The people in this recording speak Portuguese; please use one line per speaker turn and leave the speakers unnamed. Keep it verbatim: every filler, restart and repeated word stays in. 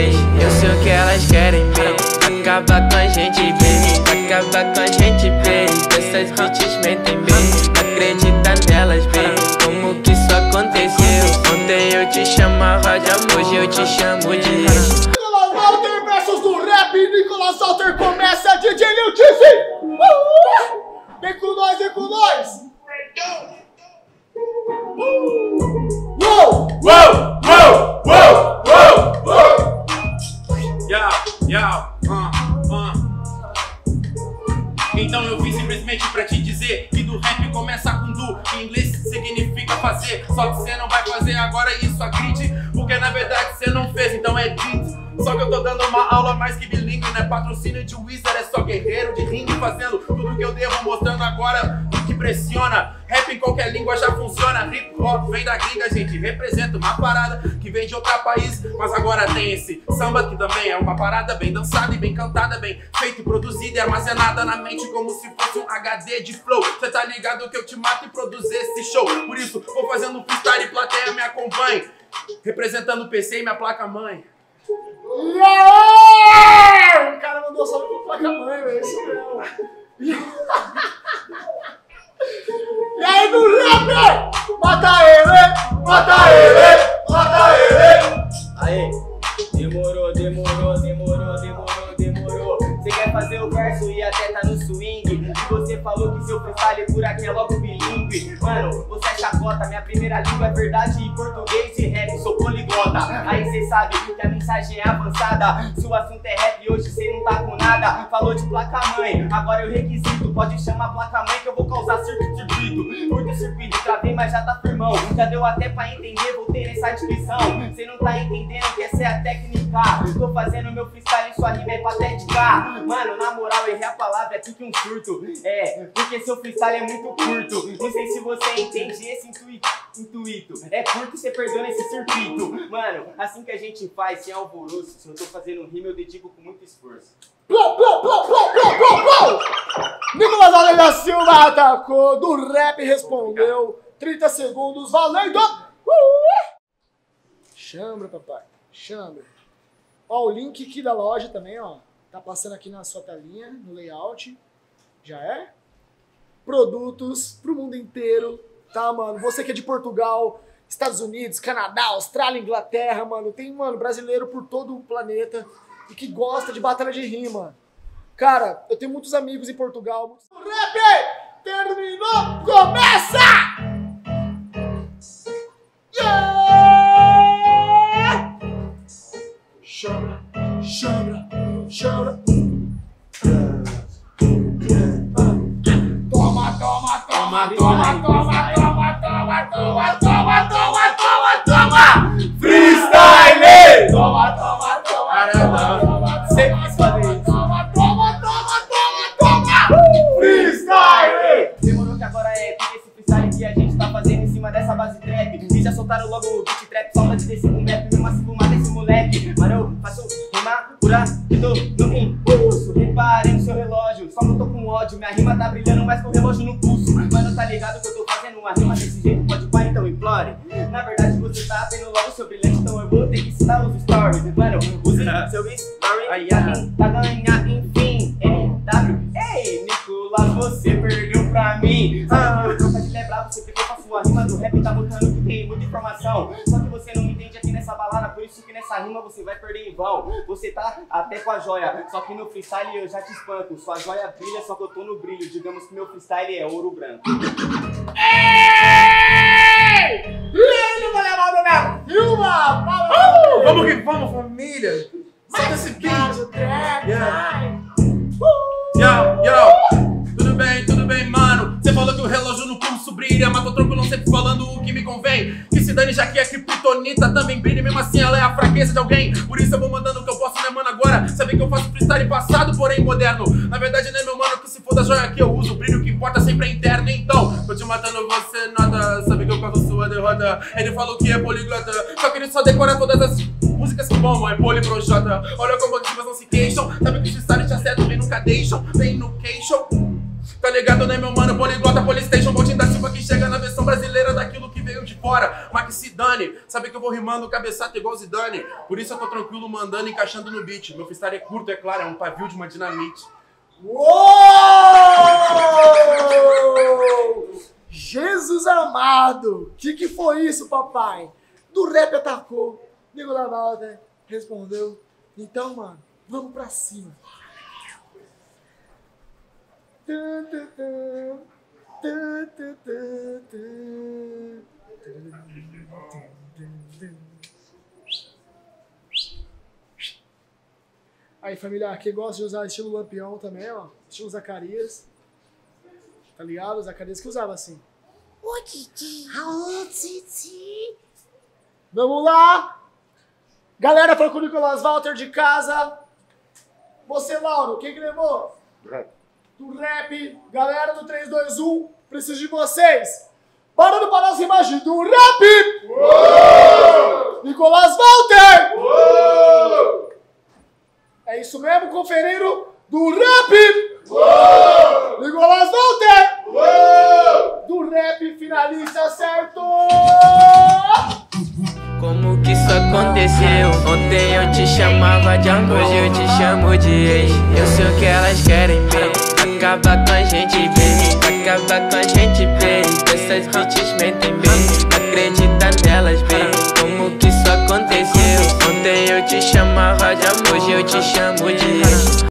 Eu sei o que elas querem, baby. Acaba com a gente, baby. Acaba com a gente, baby. Essas bitches mentem, baby. Acredita nelas, baby. Como que isso aconteceu? Ontem eu te chamava de amor, hoje eu te chamo de ex.
Nicolas Walter versus do rap. Nicolas Walter começa, D J Lil Tiffy. Uh! Vem com nós, vem com nós. Uou!
Uou! Uou! Uou! Uou! Uou! Yo, yo, uh, uh. Então eu vim simplesmente pra te dizer que do rap começa com do, que em inglês significa fazer. Só que você não vai fazer agora isso, acredite, porque na verdade você não fez, então é dito. Só que eu tô dando uma aula mais que bilíngue, não é patrocínio de Wizard, é só guerreiro de ringue, fazendo tudo que eu devo, mostrando agora que pressiona. Rap em qualquer língua já funciona, hip hop vem da gringa, gente, representa uma parada que vem de outro país, mas agora tem esse samba que também é uma parada bem dançada e bem cantada, bem feita e produzida e armazenada na mente como se fosse um H D de flow. Cê tá ligado que eu te mato e produzir esse show, por isso vou fazendo freestyle e plateia me acompanhe, representando o P C e minha placa-mãe.
E aí? O cara mandou só pra placa-mãe, velho. Isso mesmo. E aí, do rap? Mata ele! Mata ele! Mata ele!
Aê, demorou, demorou, demorou, demorou, demorou. Você quer fazer o verso e até tá no swing. E você falou que seu freestyle por aqui é logo bilíngue. Mano, você é chacota, minha primeira língua é verdade e português e rap, sou poliglota. Aí cê sabe que a mensagem é avançada. Se o assunto é rap e hoje cê não tá com nada. Falou de placa-mãe, agora eu requisito. Pode chamar placa-mãe que eu vou causar circuito. Curto-circuito, travei, mas já tá firmão. Já deu até pra entender, voltei nessa descrição. Cê não tá entendendo que essa é a técnica. Tô fazendo meu freestyle, sua rima é patética. Mano, na moral, errei a palavra, é tipo um surto. É, porque seu freestyle é muito curto. Não sei se você entende esse intuito. Intuito. É curto e você perdeu nesse circuito. Mano, assim que a gente faz, sem alvoroço. Se eu tô fazendo rima, eu dedico com muito esforço.
Plou, plou, plou, plou, plou, plou, plou! Nicolas Walter da Silva atacou, do rap respondeu. trinta segundos, valendo! Uh! Chambra, papai, chambra. Ó, o link aqui da loja também, ó. Tá passando aqui na sua telinha, no layout. Já é? Produtos pro mundo inteiro, tá, mano? Você que é de Portugal, Estados Unidos, Canadá, Austrália, Inglaterra, mano. Tem, mano, brasileiro por todo o planeta e que gosta de batalha de rima. Cara, eu tenho muitos amigos em Portugal. Muitos... O rap terminou, começa! Yeah! Chora, chora, chora. Toma, toma, toma, toma, toma, toma, toma, toma, toma, toma, toma, toma. Freestyle! Toma, toma, toma, toma, toma, sempre quis fazer isso. Toma, toma, toma, toma, toma. Freestyle!
Demorou que agora é porque esse freestyle que a gente tá fazendo em cima dessa base trap. E já soltaram logo o beat trap, só pra te descer um rap, mesmo assim fumar desse moleque. Mano, eu faço rimar por tô no impulso. Reparem no seu relógio, só que eu tô com ódio. Minha rima tá brilhando mais que o relógio no pulso. Mano, tá ligado que eu tô fazendo uma rima desse jeito, pode pá, então implore. Na verdade você tá vendo logo seu brilhante, então eu vou ter que ensinar os stories. Mano, use seu story, aí a quem tá ganhar, enfim. N W, ei, Nicolas, você perdeu pra mim. Ah, eu troca de lembrar, você pegou pra sua rima do rap, tá mostrando que tem muita informação. Só que você não me entende aqui nessa balada, por isso que nessa rima você vai perder em vão. Você tá até com a joia, só que no freestyle eu já te espanco. Sua joia brilha, só que eu tô no brilho. Digamos que meu freestyle é ouro branco.
Ei! Ele vai levar do minha filma!
Uh, vamos que vamos, família! Solta esse beat! Yeah. Yo, yo! Tudo bem, tudo bem, mano? Você falou que o relógio no pulso brilha, mas tô tranquilo, sempre falando o que me convém. Que se dane, já que a criptonita também brilha, mesmo assim ela é a fraqueza de alguém. Por isso eu vou mandando o que eu posso, né, mano, agora. Sabe que eu faço freestyle passado, porém moderno. Na verdade, né, meu mano, que se for da joia que eu uso, o brilho que importa sempre é interno. Então, tô te matando, você nada. Sabe que eu causo sua derrota. Ele falou que é poliglota, só que ele só decora todas as músicas que bombam, é poliprojota. Olha como as divas não se queixam. Sabe que os freestyle te acertam, vem nunca deixam, vem no queixo. Tá ligado, né, meu mano? Poliglota, Polystation, Botinho da Silva que chega na versão brasileira daquilo que veio de fora, mas que se dane. Sabe que eu vou rimando cabeçada igual Zidane. Por isso eu tô tranquilo mandando, encaixando no beat. Meu freestyle é curto, é claro, é um pavio de uma dinamite.
Uou! Jesus amado! Que que foi isso, papai? Do rap atacou, Nego da Malta respondeu. Então, mano, vamos pra cima. Aí, família, quem gosta de usar estilo Lampião também, ó. Estilo Zacarias. Tá ligado? O Zacarias que usava assim.
Ô, Titi.
Alô, Titi. Vamos lá. Galera, foi com o Nicolas Walter de casa. Você, Lauro, quem que levou?
Rap.
Do rap. Galera do três, dois, um, preciso de vocês. Barulho para as imagens do rap. Uou! Nicolas Walter. Uou! É isso mesmo, conferindo do rap. Uou! Nicolas Walter. Uou! Do rap, finalista certo.
Como que isso aconteceu? Ontem eu te chamava de amor, hoje eu te chamo de ex. Eu sei o que elas querem ver, acabar com a gente bem, acabar com a gente bem. Essas bitches mentem bem, acredita nelas bem. Como que isso aconteceu? Ontem eu te chamava de amor, hoje eu te chamo de ex.